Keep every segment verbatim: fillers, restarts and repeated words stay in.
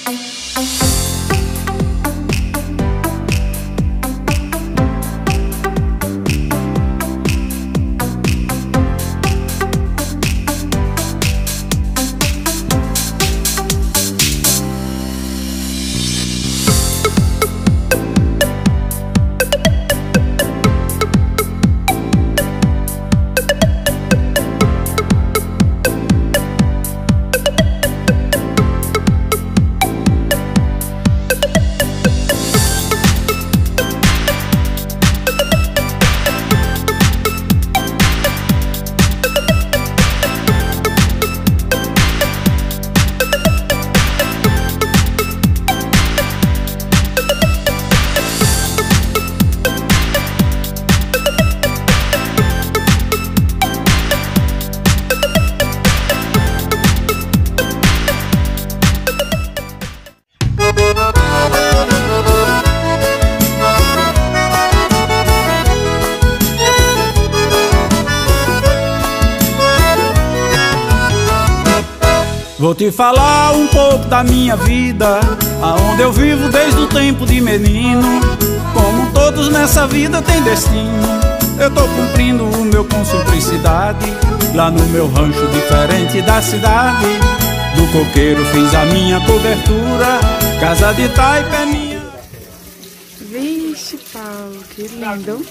Vou te falar um pouco da minha vida, aonde eu vivo desde o tempo de menino. Como todos nessa vida tem destino, eu tô cumprindo o meu com simplicidade. Lá no meu rancho diferente da cidade, do coqueiro fiz a minha cobertura, casa de taipa é minha. Vixe, Paulo, que lindo.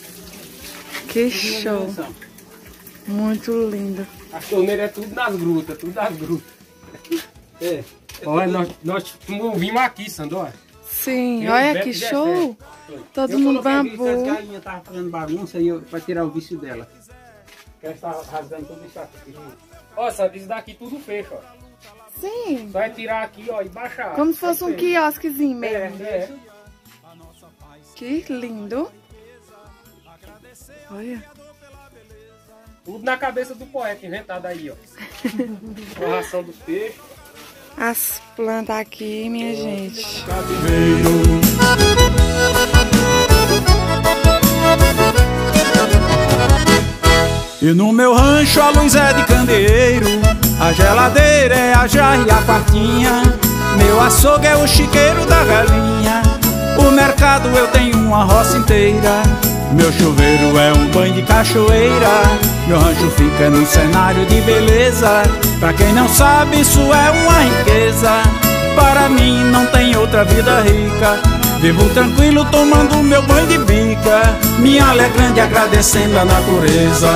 Que show. Muito lindo. As torneiras é tudo nas grutas, tudo nas grutas. É. Olha, nós, nós vimos aqui, Sandor. Sim, eu, olha que show. Todo eu mundo bambu. A galinha tava fazendo bagunça e eu, pra tirar o vício dela. Ela está rasgando tudo isso aqui. Ó, sabe, isso daqui tudo fecha, ó. Sim. Vai tirar aqui, ó, e baixar. Como se fosse um quiosquezinho mesmo. É, é. Que lindo. Olha. Tudo na cabeça do poeta, inventado aí, ó. A ração dos peixes. As plantas aqui, minha gente. E no meu rancho a luz é de candeeiro, a geladeira é a jarra e a quartinha, meu açougue é o chiqueiro da galinha, o mercado eu tenho uma roça inteira, meu chuveiro é um banho de cachoeira, meu rancho fica num cenário de beleza. Pra quem não sabe, isso é uma riqueza. Para mim não tem outra vida rica. Vivo tranquilo tomando meu banho de bica, me alegrando e agradecendo a natureza.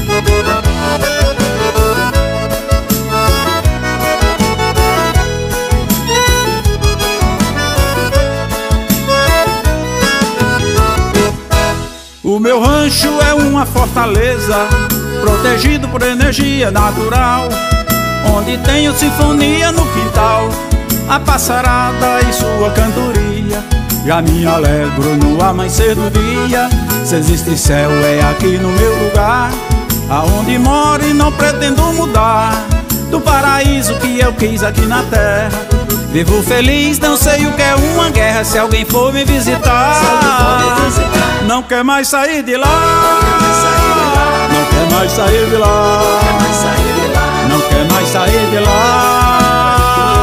O meu rancho é uma fortaleza, protegido por energia natural, onde tenho sinfonia no quintal, a passarada e sua cantoria. Já me alegro no amanhecer do dia, se existe céu é aqui no meu lugar, aonde moro e não pretendo mudar, do paraíso que eu quis aqui na terra. Vivo feliz, não sei o que é uma guerra, se alguém for me visitar, não quer mais sair de lá, não quer mais sair de lá, não quer mais sair de lá.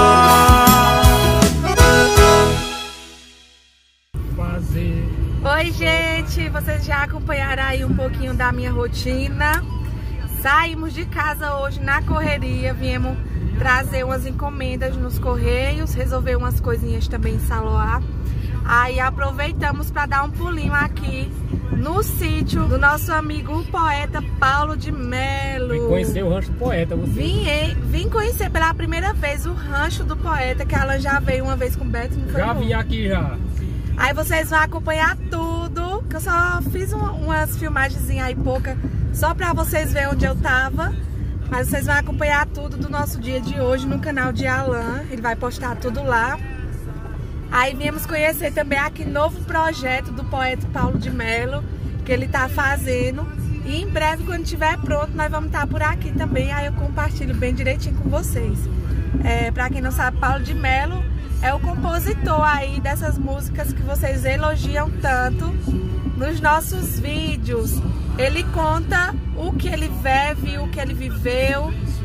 Oi, gente, vocês já acompanharam aí um pouquinho da minha rotina. Saímos de casa hoje na correria, viemos trazer umas encomendas nos correios, resolver umas coisinhas também em Saloá. Aí aproveitamos para dar um pulinho aqui no sítio do nosso amigo o poeta Paulo de Melo. Vim conhecer o rancho do poeta, você. Vim, vim conhecer pela primeira vez o rancho do poeta, que a Alan já veio uma vez com o Beto, não foi? Já vi aqui já. Aí vocês vão acompanhar tudo, que eu só fiz uma, umas filmagens aí pouca, só pra vocês verem onde eu tava. Mas vocês vão acompanhar tudo do nosso dia de hoje no canal de Alan, ele vai postar tudo lá. Aí viemos conhecer também aqui novo projeto do poeta Paulo de Melo, que ele tá fazendo. E em breve, quando estiver pronto, nós vamos estar por aqui também, aí eu compartilho bem direitinho com vocês. É, pra quem não sabe, Paulo de Melo é o compositor aí dessas músicas que vocês elogiam tanto nos nossos vídeos. Ele conta o que ele vive, o que ele viveu,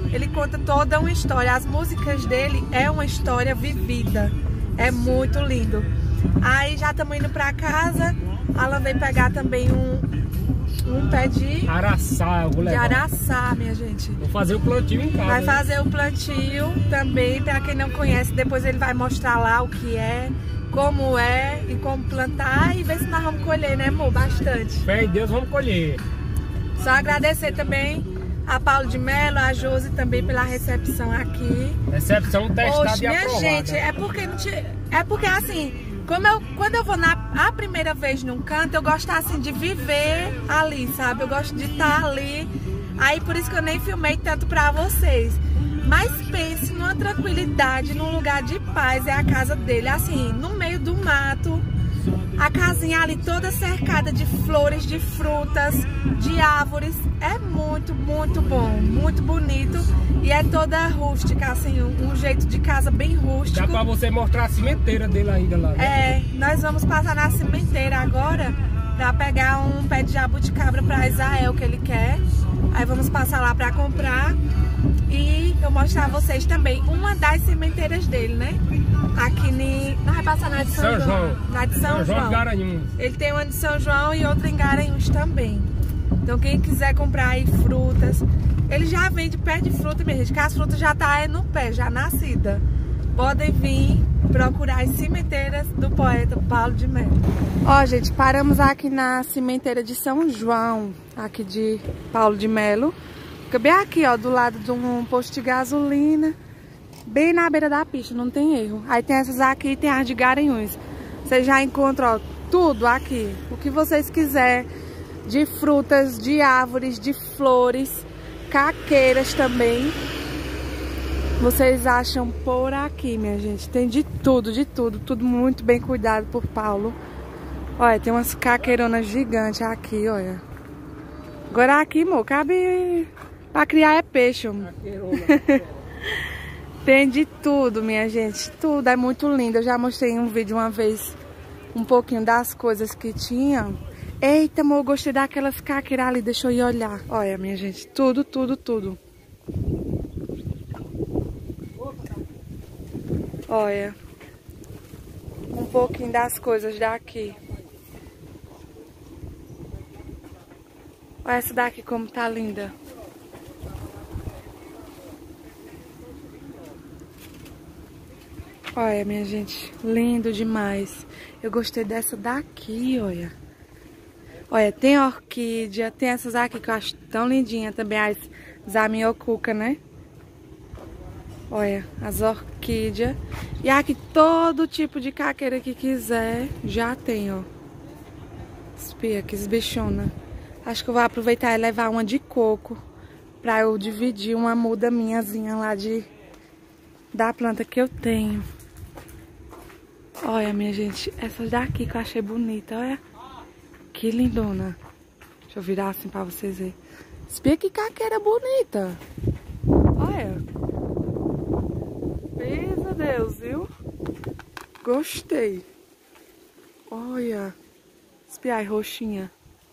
ele conta toda uma história. As músicas dele é uma história vivida. É muito lindo. Aí já estamos indo pra casa. Alan veio pegar também um, um pé de araçá, eu vou levar. De araçá, minha gente. Vou fazer o plantio em casa. Vai né? fazer o plantio também, pra quem não conhece. Depois ele vai mostrar lá o que é, como é e como plantar. E ver se nós vamos colher, né, amor? Bastante. Fé em Deus, vamos colher. Só agradecer também a Paulo de Melo, a Josi também pela recepção aqui. Recepção testada Oxe, e minha aprovada. gente, é porque não te... é porque assim, como eu, quando eu vou na a primeira vez num canto, eu gosto assim de viver ali, sabe? Eu gosto de estar ali. Aí por isso que eu nem filmei tanto pra vocês. Mas pense numa tranquilidade, num lugar de paz, é a casa dele, assim, no meio do mato. A casinha ali toda cercada de flores, de frutas, de árvores. É muito, muito bom, muito bonito. E é toda rústica, assim, um, um jeito de casa bem rústico. Dá pra você mostrar a cimenteira dele ainda lá. Né? É, nós vamos passar na cimenteira agora pra pegar um pé de jabuticabra pra Israel que ele quer. Aí vamos passar lá pra comprar. E eu mostrar a vocês também uma das cimenteiras dele, né? Aqui ni... Não vai passar na de São, São João. João. Na de São, São João João. de Garanhuns. Ele tem uma de São João e outra em Garanhuns também. Então quem quiser comprar aí frutas, ele já vende pé de fruta, minha gente, que as frutas já tá no pé, já nascida. Podem vir procurar as cimenteiras do poeta Paulo de Melo. Ó, gente, paramos aqui na cimenteira de São João, aqui de Paulo de Melo. Fica bem aqui, ó, do lado de um posto de gasolina, bem na beira da pista, não tem erro. Aí tem essas aqui e tem as de Garanhuns. Vocês já encontram, ó, tudo aqui, o que vocês quiserem, de frutas, de árvores, de flores, caqueiras também. Vocês acham por aqui, minha gente. Tem de tudo, de tudo, tudo muito bem cuidado por Paulo. Olha, tem umas caqueironas gigantes aqui, olha. Agora aqui, amor, cabe... Pra criar é peixe, amor. Tem de tudo, minha gente. Tudo, é muito lindo. Eu já mostrei em um vídeo uma vez um pouquinho das coisas que tinha. Eita, amor, eu gostei daquelas caqueiras ali. Deixa eu ir olhar. Olha, minha gente, tudo, tudo, tudo. Olha. Um pouquinho das coisas daqui. Olha essa daqui como tá linda. Olha, minha gente, lindo demais. Eu gostei dessa daqui, olha. Olha, tem orquídea, tem essas aqui que eu acho tão lindinha também, as zamioculca, né? Olha, as orquídeas. E aqui todo tipo de caqueira que quiser, já tem, ó. Espia, que esbichona. Acho que eu vou aproveitar e levar uma de coco pra eu dividir uma muda minhazinha lá de da planta que eu tenho. Olha, minha gente, essas daqui que eu achei bonita, olha. Que lindona. Deixa eu virar assim pra vocês verem. Espia que caqueira bonita. Olha. Meu Deus, viu? Gostei. Olha. Espia aí, roxinha.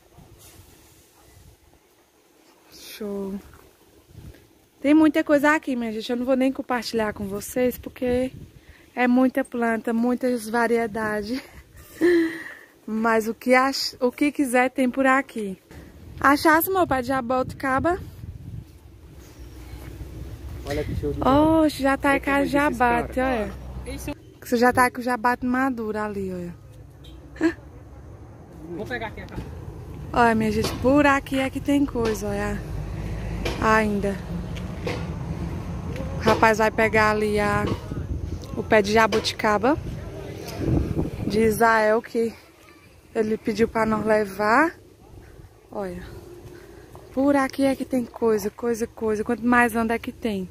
Show. Tem muita coisa aqui, minha gente. Eu não vou nem compartilhar com vocês, porque é muita planta, muitas variedades. Mas o que, ach... o que quiser tem por aqui. Achasse, meu pai, de jabuticaba? Olha que show de Oh, já tá aí com a jabate, olha. Você já tá com o jabate maduro ali, olha. Vou pegar aqui a cara. Olha, minha gente, por aqui é que tem coisa, olha. Ainda. O rapaz vai pegar ali a, o pé de jabuticaba de Israel, que ele pediu para nós levar. Olha. Por aqui é que tem coisa, coisa, coisa. Quanto mais anda é que tem.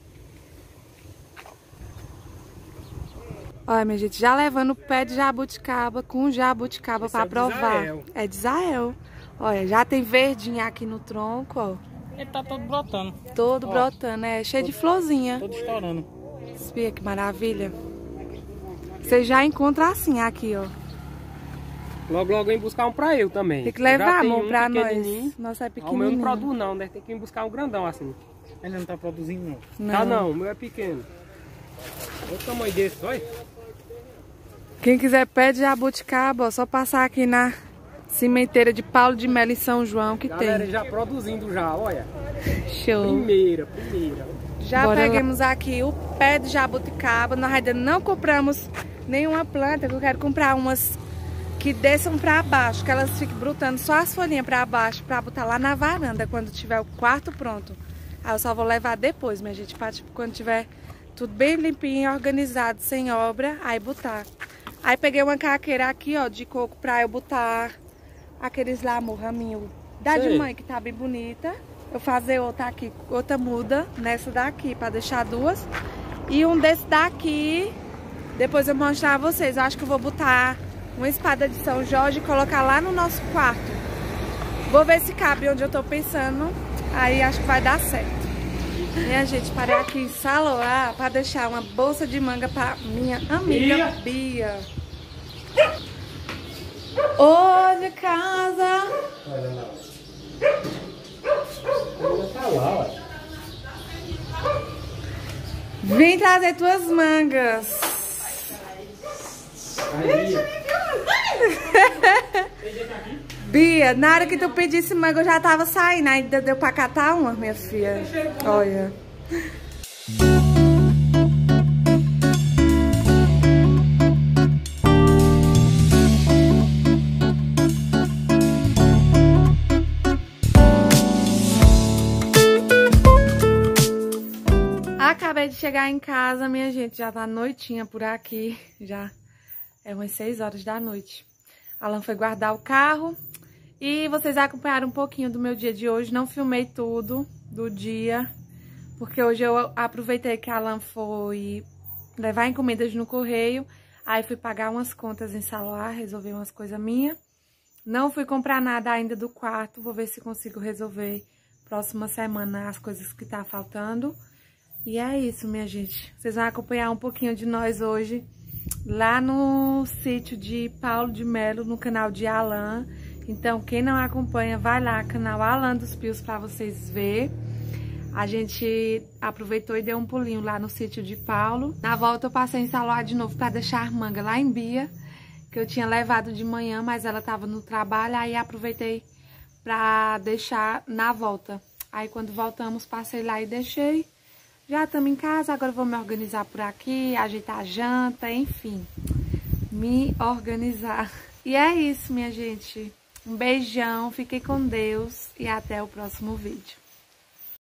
Olha, minha gente, já levando o pé de jabuticaba com jabuticaba para provar. É de Israel. Olha, já tem verdinha aqui no tronco, ó. Ele tá todo brotando. Todo Ó, brotando, é cheio todo, de florzinha. Todo estourando. Espia que maravilha. Você já encontra assim aqui, ó. Logo, logo vem buscar um pra eu também. Tem que levar, Já tem amor, um pra nós. pequenininho. Nossa, é Ah, o meu não pequenininho. produz não, deve ter que buscar um grandão assim. Ainda não tá produzindo não. Não. Tá não, o meu é pequeno. Olha o tamanho desse, olha. Quem quiser pé de jabuticaba, ó, só passar aqui na cimenteira de Paulo de Melo em São João que Galera, tem. já produzindo já, olha. Show. Primeira, primeira. Já Bora pegamos lá. Aqui o pé de jabuticaba. Nós ainda não compramos nenhuma planta, que eu quero comprar umas que desçam pra baixo, que elas fiquem brotando só as folhinhas pra baixo, pra botar lá na varanda quando tiver o quarto pronto. Aí eu só vou levar depois, minha gente, pra tipo, quando tiver tudo bem limpinho, organizado, sem obra, aí botar. Aí peguei uma caqueira aqui, ó, de coco pra eu botar aqueles lá, amor, raminho da de mãe, que tá bem bonita. Eu fazer outra aqui, outra muda nessa daqui, pra deixar duas. E um desse daqui, depois eu mostrar a vocês. Eu acho que eu vou botar uma espada de São Jorge e colocar lá no nosso quarto. Vou ver se cabe onde eu tô pensando. Aí acho que vai dar certo. Minha gente, parei aqui em Saloá pra deixar uma bolsa de manga pra minha amiga Bia. Ô, de casa! Vim trazer tuas mangas. Bia, na hora que tu pedisse manga eu já tava saindo. Ainda deu pra catar uma, minha filha. Olha. Acabei de chegar em casa, minha gente. Já tá noitinha por aqui. Já é umas seis horas da noite. Alan foi guardar o carro. E vocês acompanharam um pouquinho do meu dia de hoje. Não filmei tudo do dia, porque hoje eu aproveitei que Alan foi levar encomendas no correio. Aí fui pagar umas contas em Saloá, resolver umas coisas minhas. Não fui comprar nada ainda do quarto. Vou ver se consigo resolver próxima semana as coisas que tá faltando. E é isso, minha gente. Vocês vão acompanhar um pouquinho de nós hoje lá no sítio de Paulo de Melo, no canal de Alan. Então, quem não acompanha, vai lá, canal Alan dos Pios, pra vocês verem. A gente aproveitou e deu um pulinho lá no sítio de Paulo. Na volta eu passei em Saloá de novo pra deixar manga lá em Bia, que eu tinha levado de manhã, mas ela tava no trabalho, aí aproveitei pra deixar na volta. Aí quando voltamos, passei lá e deixei. Já estamos em casa, agora eu vou me organizar por aqui, ajeitar a janta, enfim, me organizar. E é isso, minha gente. Um beijão, fiquem com Deus e até o próximo vídeo.